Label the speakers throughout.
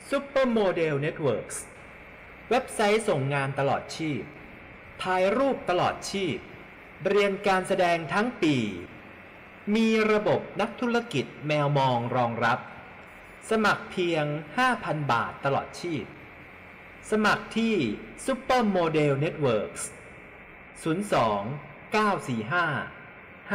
Speaker 1: Supermodel Networks เว็บไซต์ส่งงานตลอดชีพถ่ายรูปตลอดชีพเรียนการแสดงทั้งปีมีระบบนักธุรกิจแมวมองรองรับสมัครเพียง 5,000 บาทตลอดชีพสมัครที่ Supermodel Networks 02 945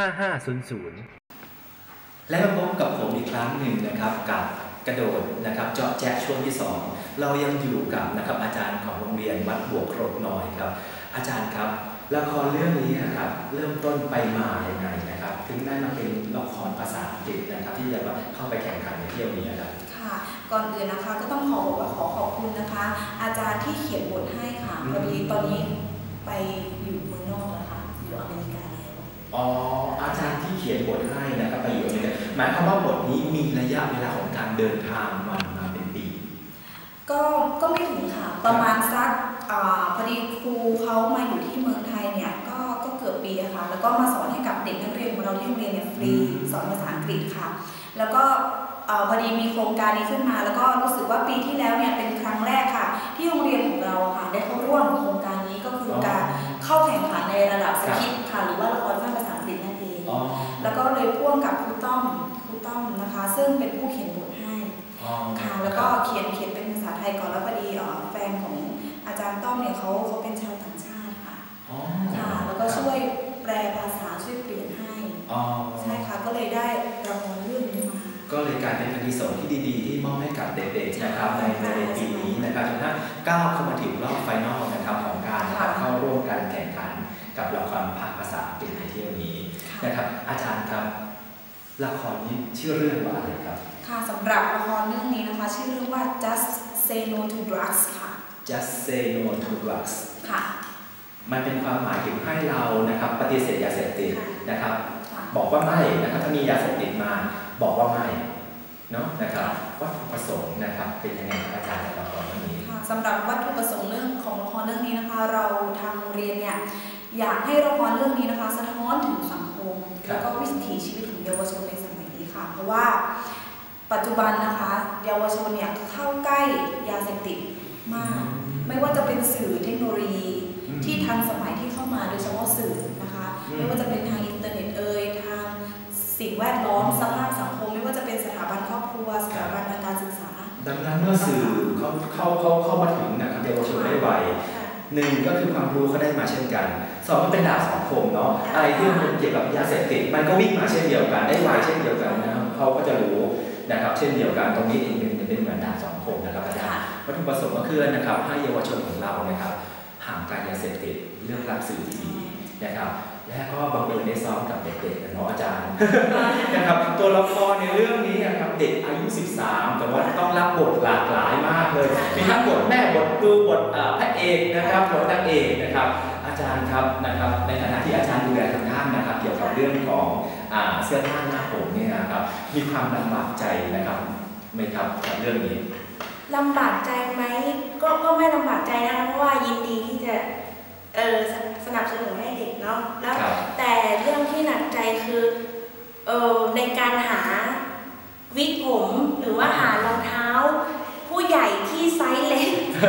Speaker 1: 5500
Speaker 2: และมาพบกับผมอีกครั้งหนึ่งนะครับกับกระโดดนะครับเจาะแจ๊ะช่วงที่ 2เรายังอยู่กับนะครับอาจารย์ของโรงเรียนวัดบวกโครกน้อยครับอาจารย์ครับละครเรื่องนี้นะครับเริ่มต้นไปมาอย่างไรนะครับถึงได้มาเป็นละครภาษาอังกฤษนะครับที่จะเข้าไปแข่งขันในเที่ยวนี้นะครับ
Speaker 3: ค่ะก่อนอื่นนะคะก็ต้องขอขอบคุณนะคะอาจารย์ที่เขียนบทให้ค่ะพอดีตอนนี้ไปอยู่เมืองนอกแล้วค่ะอยู่อเมริกาแล้ว
Speaker 2: อ๋ออาจารย์ที่เขียนบทให้นะครับไปอยู่อเมริกาหมายความว่าบทนี้มีระยะเวลาของการเดินทางมาเป็นปี
Speaker 3: ก็ไม่ถึงค่ะประมาณสักพอดีครูเขามาอยู่ที่เมืองไทยเนี่ยก็เกือบปีอะค่ะแล้วก็มาสอนให้กับเด็กนักเรียนของเราที่โรงเรียนเนี่ยฟรีสอนภาษาอังกฤษค่ะแล้วก็พอดีมีโครงการนี้ขึ้นมาแล้วก็รู้สึกว่าปีที่แล้วเนี่ยเป็นครั้งแรกค่ะที่โรงเรียนของเราค่ะได้เข้าร่วมโครงการนี้ก็คือการเข้าแข่งขันในระดับสคริปต์ค่ะหรือว่าละครสั้นภาษาอังกฤษนั่นเองแล้วก็เลยพ่วงกับครูต้อมนะคะซึ่งเป็นผู้เขียนบทให้ค่ะแล้วก็เขียนเป็นภาษาไทยก่อนแล้วพอดีแฟนของอาจารย์ต้อมเนี่ยเขาเป็นชาวต่างชาติค่ะค่ะแล้วก็ช่วยแปลภาษาช่วยเปลี่ยนให้ใช่ค่ะก็เลยได้รางวัลเรื่องนี้มา
Speaker 2: ก็เลยกลายเป็นอานิสงส์ที่ดีๆที่มอบให้กับเด็กๆนะครับในปีนี้นะครับจนถ้าก้าวเข้ามาถึงรอบไฟนอลนะครับของการเข้าร่วมการแข่งขันกับละครภาษาอังกฤษในเที่ยวนี้นะครับอาจารย์ครับละครนี้ชื่อเรื่องว่าอะไรครับ
Speaker 3: ค่ะสำหรับละครเรื่องนี้นะคะชื่อเรื่องว่า Just Say No to Drugs ค่ะ
Speaker 2: Just Say No to Drugs
Speaker 3: ค่ะ
Speaker 2: มันเป็นความหมายถึงให้เรานะครับปฏิเสธยาเสพติดนะครับบอกว่าไม่นะครับถ้ามียาเสพติดมาบอกว่าไม่เนาะนะครับวัตถุประสงค์นะครับเป็นยังไงอาจารย์ในละครเรื่องนี้
Speaker 3: สำหรับวัตถุประสงค์เรื่องของละครเรื่องนี้นะคะเราทางเรียนเนี่ยอยากให้ละครเรื่องนี้นะคะสะท้อนถึงสังคมแล้วก็วิถีชีวิตของเยาวชนในสมัยนี้ค่ะเพราะว่าปัจจุบันนะคะเยาวชนเนี่ยเข้าใกล้ยาเสพติดมากไม่ว่าจะเป็นสื่อเทคโนโลยีที่ทันสมัยที่เข้ามาโดยเฉพาะสื่อนะคะไม่ว่าจะเป็นทางอินเทอร์เน็ตทางสิ่งแวดล้อมสภาพสังคมไม่ว่าจะเป็นสถาบันครอบครัวสถาบันการศึกษา
Speaker 2: ดังนั้นเมื่อสื่อเข้ามาถึงนะครับเยาวชนได้ไวหนึ่งก็คือความรู้เขาได้มาเช่นกันสองก็เป็นดาบสองคมเนาะอะไรที่มันเกี่ยวกับยาเสพติดมันก็วิ่งมาเช่นเดียวกันได้ไวเช่นเดียวกันนะเขาก็จะรู้นะครับเช่นเดียวกันตรงนี้เองเป็นเหมือนดาบสองคมนะครับอาจารย์วัตถุประสงค์ก็คือนะครับให้เยาวชนของเรานะครับห่างไกลยาเสพติดเลือกรับสื่อที่ดีนะครับและก็บังเอิญได้ซ้อมกับเด็กๆเนาะอาจารย์นะครับตัวละครในเรื่องนี้นะครับเด็กอายุ13แต่ว่าต้องรับบทหลากหลายมากเลยมีทั้งบทแม่บทครูบทพระเอกนะครับบทนางเอกนะครับอาจารย์ครับนะครับในฐานะที่อาจารย์ดูแลทางด้านนะครับเกี่ยวกับเรื่องของเสื้อผ้าหน้าผมเนี่ยนะครับมีความลำบากใจนะครับไหมครับกับเรื่องนี้
Speaker 4: ลำบากใจไหมก็ไม่ลำบากใจนะคะเพราะว่ายินดีที่จะสนับสนุนให้เด็กเนาะแล้วแต่เรื่องที่หนักใจคือในการหาวิกผมหรือว่าหารองเท้าผู้ใหญ่ที่ไซส์เล็ก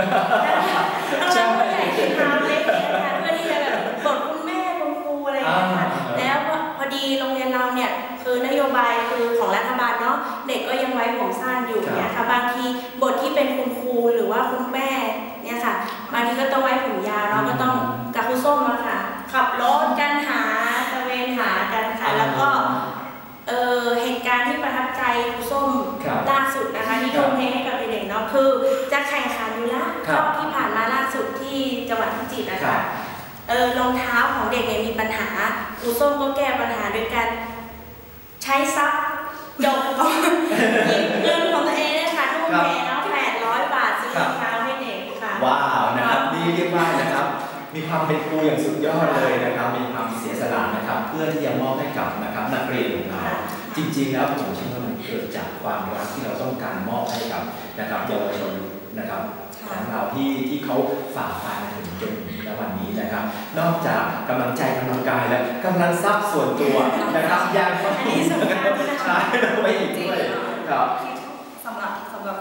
Speaker 4: ผู้ใหญ่ที่เท้าเล็กนะคะเพื่อที่จะแบบบทคุณแม่คุณครูอะไรอย่างเงี้ยค่ะแล้วพอดีโรงเรียนเราเนี่ยคือนโยบายคือของรัฐบาลเนาะเด็กก็ยังไว้ผมสั้นอยู่เนี่ยค่ะบางทีบทที่เป็นคุณครูหรือว่าคุณแม่เนี่ยค่ะบางทีก็ต้องไว้ผมยาวเราก็ต้องกับครูส้มมาค่ะขับรถกันหาตะเวนหากันค่ะแล้วก็เหตุการณ์ที่ประทับใจครูส้มล่าสุดนะคะที่ทุ่มเทให้กับเด็กๆเนาะคือจะแข่งขันอยู่แล้วรอบที่ผ่านมาล่าสุดที่จังหวัดพิจิตรนะคะรองเท้าของเด็กเนี่ยมีปัญหาครูส้มก็แก้ปัญหาโดยการใช้ทรัพย์จบเงินของตัวเองเนี่ยค่ะทุ่มเทเนาะ800 บาทซื้อรองเท้าให้เด็กค่ะ
Speaker 2: ว้าวนะครับนี่เรียกว่านะครับมีความเป็นครูอย่างสุดยอดเลยนะครับมีความเสียสละนะครับเพื่อที่จะมอบให้กับนะครับนักเรียนของเราจริงๆแล้วผมเชื่อว่ามันเกิดจากความรักที่เราต้องการมอบให้กับนะครับเยาวชนนะครับของเราที่เขาฝ่าฟันมาถึงจนถึงวันนี้นะครับนอกจากกำลังใจกำลังกายแล้วกำลังทรัพย์ส่วนตัวนะครับยัง
Speaker 3: อันนี้สำคัญ
Speaker 2: ใช้เราไปอีกด้วยครับ
Speaker 3: สำหรับตัวครูเอ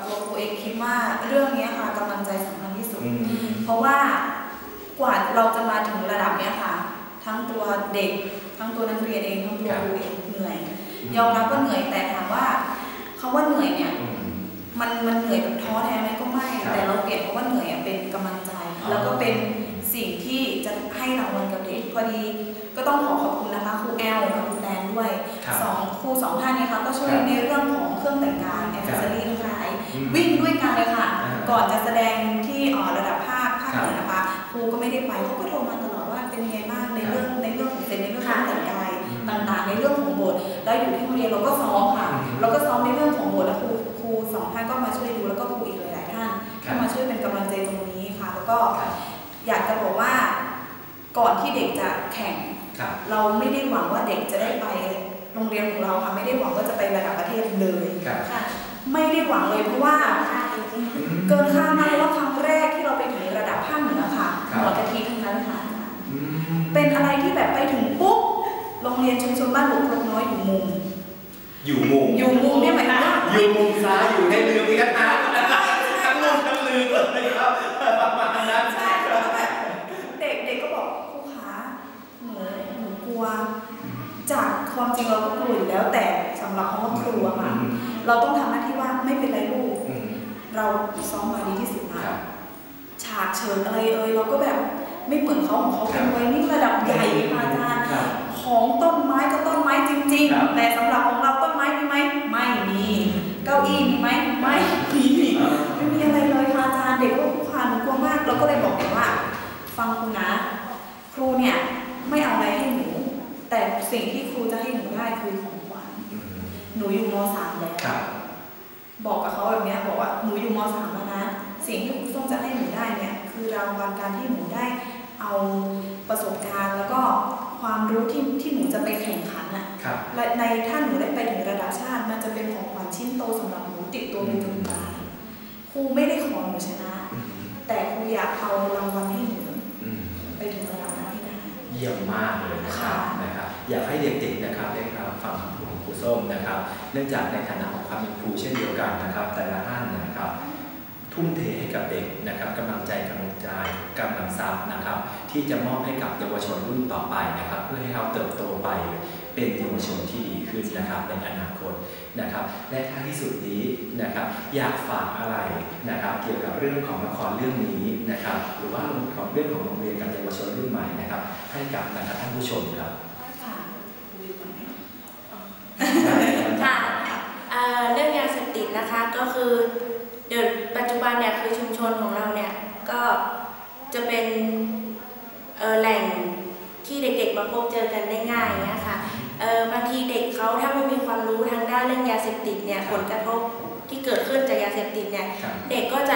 Speaker 3: เองคิดว่าเรื่องนี้ค่ะกำลังใจสำคัญที่สุดเพราะว่ากว่าเราจะมาถึงระดับนี้ค่ะทั้งตัวเด็กทั้งตัวนักเรียนเองทั้งตัวครูเองเหนื่อยยอมรับว่าเหนื่อยแต่ถามว่าคำว่าเหนื่อยเนี่ยมันเหนื่อยแบบท้อแท้ไหมก็ไม่แต่เราเปลี่ยนคำว่าเหนื่อยเป็นกำลังใจแล้วก็เป็นสิ่งที่จะให้รางวัลกับเด็กพอดีก็ต้องขอบคุณนะคะครูแอลกับครูแดนด้วยครูสองท่านนี้ค่ะก็ช่วยในเรื่องของเครื่องแต่งกายแอคเซสซอรี่ทั้งหลายวิ่งด้วยกันเลยค่ะก่อนจะแสดงที่ระดับภาคเหนือนะคะครูก็ไม่ได้ไปเขาก็โทรมาตลอดว่าเป็นยังไงบ้างในเรื่องของเซนในเรื่องของแต่งกายต่างๆในเรื่องของบทแล้วอยู่ที่โรงเรียนเราก็ซ้อมค่ะเราก็ซ้อมในเรื่องของบทแล้วครูสองท่านก็มาช่วยดูแล้วก็ครูอีกหลายๆท่านก็มาช่วยเป็นกำลังใจตรงนี้ค่ะแล้วก็อยากจะบอกว่าก่อนที่เด็กจะแข่งเราไม่ได้หวังว่าเด็กจะได้ไปโรงเรียนของเราค่ะไม่ได้หวังว่าจะไประดับประเทศเลยไม่ได้หวังเลยเพราะว่าเกินคาดมากว่าครั้งแรกที่เราไปถึงระดับภาคเหนือค่ะหัวกะทิทั้งนั้นค่ะเป็นอะไรที่แบบไปถึงปุ๊บโรงเรียนชุมชนบ้านหลวงพลน้อยอยู่มุมเนี่ยหมายถึงว่า
Speaker 2: อยู่มุมซ้ายอยู่ในเรือมีกระทะทั้งมุมทั้งลืมเลยครับประมาณนั้น
Speaker 3: ใช่แล้วก็แบบเด็กก็บอกครูขาหนูกลัวจากความจริงเราก็กลัวอยู่แล้วแต่สำหรับคำว่าครูอะค่ะเราต้องทำหน้าที่ว่าไม่เป็นไรลูกเราซ้อมมาดีที่สุดนะฉากเชิญอะไรเราก็แบบไม่เหมือนเขาของเขาเป็นไวนิ่งระดับใหญ่อาจารย์ของต้นไม้ก็ต้นไม้จริงๆแต่สำหรับของเราต้นไม้มีไหมไม่มีเก้าอี้มีไหมไม่มีอะไรเลยค่ะอาจารย์เด็กก็ครูหนูกลัวมากเราก็เลยบอกเด็กว่าฟังครูนะครูเนี่ยไม่เอาอะไรให้หนูแต่สิ่งที่ครูจะให้หนูได้คือของขวัญหนูอยู่ม.3 แล้วบอกกับเขาแบบนี้บอกว่าหนูอยู่ม.3 แล้วนะสิ่งที่ครูส้มจะให้หนูได้เนี่ยคือรางวัลการที่หนูได้เอาประสบการณ์แล้วก็ความรู้ที่หนูจะไปแข่งขันอ่ะและในถ้าหนูได้ไปถึงระดับชาติมันจะเป็นของขวัญชิ้นโตสำหรับหนูติดตัวไปจนตายครูไม่ได้ขอหนูชนะแต่ครูอยากเอารางวัลให้หนูไปถึงระดับนั้นให้ได้
Speaker 2: เยี่ยมมากเลยนะครับอยากให้เด็กๆนะครับได้รับฟังคำพูดของครูส้มนะครับเนื่องจากในฐานะของความเป็นครูเช่นเดียวกันนะครับแต่ละท่านนะครับทุ่มเทให้กับเด็กนะครับกำลังทรัพย์นะครับที่จะมอบให้กับเยาวชนรุ่นต่อไปนะครับเพื่อให้เขาเติบโตไปเป็นเยาวชนที่ดีขึ้นนะครับในอนาคตนะครับและท้ายที่สุดนี้นะครับอยากฝากอะไรนะครับเกี่ยวกับเรื่องของละครเรื่องนี้นะครับหรือว่าของเรื่องของโรงเรียนกับเยาวชนรุ่นใหม่นะครับให้กับท่านผู้ชมครับ
Speaker 4: ค่ะเรื่องยาเสพติดนะคะก็คือเดี๋ยวปัจจุบันเนี่ยคือชุมชนของเราเนี่ยก็จะเป็นแหล่งที่เด็กๆมาพบเจอกันได้ง่ายเนี่ยค่ะบางทีเด็กเขาถ้าไม่มีความรู้ทางด้านเรื่องยาเสพติดเนี่ยผลกระทบที่เกิดขึ้นจากยาเสพติดเนี่ยเด็กก็จะ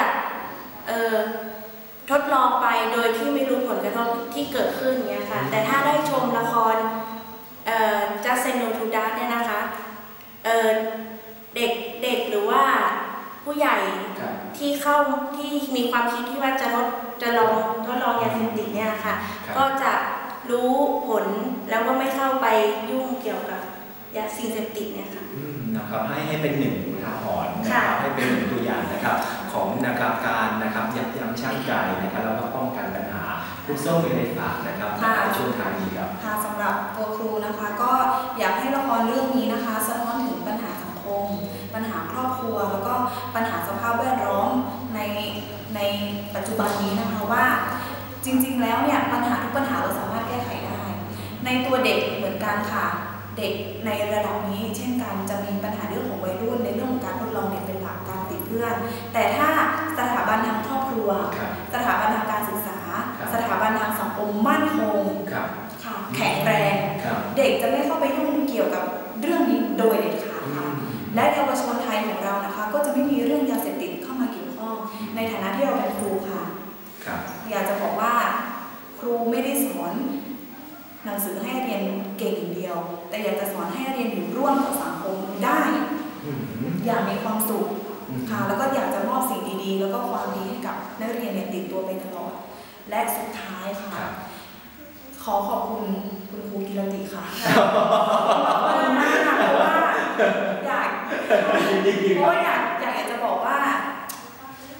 Speaker 4: ทดลองไปโดยที่ไม่รู้ผลกระทบที่เกิดขึ้นเนี่ยค่ะแต่ถ้าได้ชมละครJust Say No to Drugs เนี่ยนะคะเด็กหรือว่าผู้ใหญ่ที่มีความคิดที่ว่าจะทดลองยาเสพติดเนี่ยค่ะก็จะรู้ผลแล้วก็ไม่เข้าไปยุ่งเกี่ยวกับยาสิ่งเสพติดเนี่ยค่ะ
Speaker 2: นะครับให้เป็นหนึ่งอุทาหรณ์นะครับให้เป็นหนึ่งตัวอย่างนะครับของนะครับการนะครับยับยั้งชั่งใจนะครับแล้วก็ป้องกันปัญหาครูส้มมีอะไรฝากนะครับในช่วงท้ายนี้ครับ
Speaker 3: ค่ะสำหรับตัวครูนะคะก็อยากให้ละครเรื่องนี้นะคะสะท้อนถึงปัญหาสังคมปัญหาครอบครัวแล้วก็ปัญหาสภาพแวดล้อมในปัจจุบันนี้นะคะว่าจริงๆแล้วเนี่ยปัญหาทุกปัญหาเราสามารถแก้ไขได้ในตัวเด็กเหมือนกันค่ะเด็กในระดับนี้เช่นกันจะมีปัญหาเรื่องของวัยรุ่นในเรื่องของการทดลองเด็กเป็นหลักการติดเพื่อนแต่ถ้าสถาบันทางครอบครัวสถาบันทางการศึกษาสถาบันทางสังคมมั่นคงแข็งแรงเด็กจะไม่เข้าไปยุ่งเกี่ยวกับเรื่องนี้โดยเด็ดขาดค่ะและเยาวชนไทยของเรานะคะก็จะไม่มีเรื่องยาเสพติดเข้ามาเกี่ยวข้องในฐานะที่เราเป็นครูค่ะอยากจะบอกว่าครูไม่ได้สอนหนังสือให้เรียนเก่งอย่างเดียวแต่อยากจะสอนให้เรียนอยู่ร่วมกับสังคมได้อย่างมีความสุขค่ะแล้วก็อยากจะมอบสิ่งดีๆแล้วก็ความดีให้กับนักเรียนติดตัวไปตลอดและสุดท้ายค่ะขอขอบคุณคุณครูกิรติค่ะขอบคุณมากค่ะเพราะว่าอยากจะบอกว่า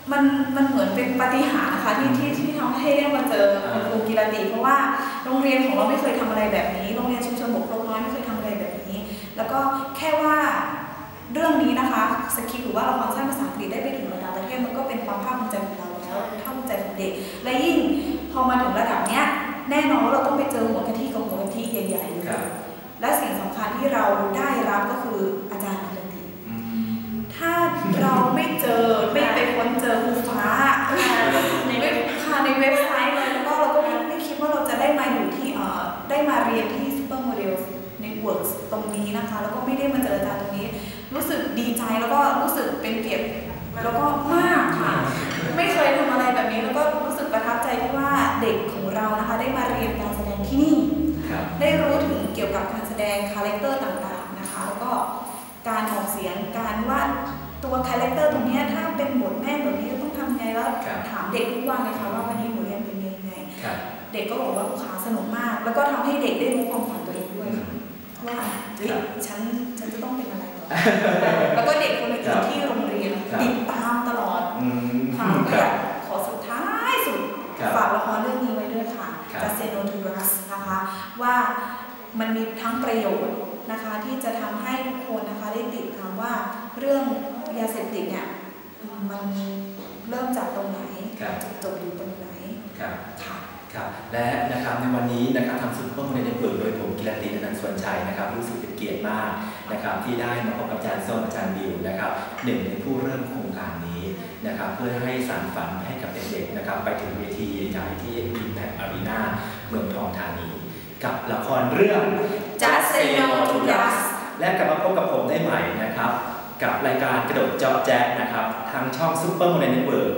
Speaker 3: มันเหมือนเป็นปาฏิหาริย์นะคะที่ทำให้ได้มาเจอคุณครูกีรติเพราะว่าโรงเรียนของเราไม่เคยทำอะไรแบบนี้โรงเรียนชุมชนบกพร่องน้อยไม่เคยทำอะไรแบบนี้แล้วก็แค่ว่าเรื่องนี้นะคะสคริปต์หรือว่าละครสั้นภาษาอังกฤษได้ไปถึงระดับประเทศมันก็เป็นความภาคภูมิใจของเราแล้วภาคภูมิใจของเด็กและยิ่งพอมาถึงระดับเนี้ยแน่นอนว่าเราต้องไปเจอหัวกะทิกับหัวกะทิใหญ่ๆและสิ่งสำคัญที่เราได้รับก็คืออาจารย์กีรติถ้าเราไม่เจอไม่ไปค้นเจอครูฟ้าในเว็บไซต์เลยแล้วก็เราก็ไม่คิดว่าเราจะได้มาอยู่ที่ได้มาเรียนที่ Super Model Networks ตรงนี้นะคะแล้วก็ไม่ได้มาเจออาจารย์ตรงนี้รู้สึกดีใจแล้วก็รู้สึกเป็นเกียรติแล้วก็มากค่ะไม่เคยทำอะไรแบบนี้แล้วก็รู้สึกประทับใจที่ว่าเด็กของเรานะคะได้มาเรียนการแสดงที่นี่ได้รู้ถึงเกี่ยวกับการแสดงคาแรคเตอร์ต่างๆนะคะแล้วก็การออกเสียงการวาดตัวคาแรคเตอร์ตรงนี้ถ้าเป็นบทแม่แบบนี้ต้องทำยังไงแล้วถามเด็กทุกวันเลยค่ะว่าวันนี้หนูเรียนเป็นยังไงเด็กก็บอกว่าขาสนุกมากแล้วก็ทำให้เด็กได้รู้ความฝันตัวเองด้วยค่ะว่าฉันจะต้องเป็นอะไรต่อแล้วก็เด็กคนอื่นที่โรงเรียนติดตามตลอดค่ะก็อยากขอสุดท้ายสุดฝากละครเรื่องนี้ไว้ด้วยค่ะจะเซโนทูรัสนะคะว่ามันมีทั้งประโยชน์นะคะที่จะทำให้ทุกคนนะคะได้ติดตามว่าเรื่องยาเสพติดเนี่ยมันเริ่มจากตรงไหนจุดจบอยู่ตรงไหนค่ะ
Speaker 2: และนะครับในวันนี้นะครับทางซุปเปอร์โมเดลเน็ตเวิร์คโดยผมกีรติอนันต์สวนชัยนะครับรู้สึกเป็นเกียรติมากนะครับที่ได้มาพบกับอาจารย์ส้มอาจารย์บิวนะครับหนึ่งในผู้เริ่มโครงการนี้นะครับเพื่อให้สานฝันให้กับเด็กๆนะครับไปถึงเวทีใหญ่ที่ Impact Arena เมืองทองธานีกับละครเรื่อง
Speaker 3: Just Say No to Drugs
Speaker 2: และกลับมาพบกับผมได้ใหม่นะครับกับรายการกระโดดจ๊อบแจ๊กนะครับทางช่องซุปเปอร์โมเดลเน็ตเวิร์ค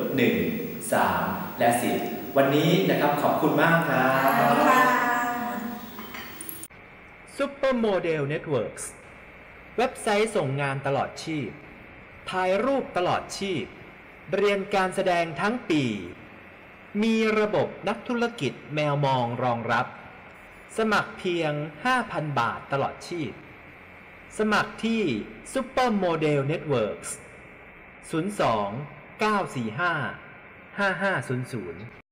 Speaker 2: 1 3 และ 10วันนี้นะครับขอบคุณมากครับ
Speaker 3: ขอบคุณค่ะ
Speaker 1: Supermodel Networks เว็บไซต์ส่งงานตลอดชีพถ่ายรูปตลอดชีพเรียนการแสดงทั้งปีมีระบบนักธุรกิจแมวมองรองรับสมัครเพียง 5,000 บาทตลอดชีพสมัครที่ Supermodel Networks 02 945 5500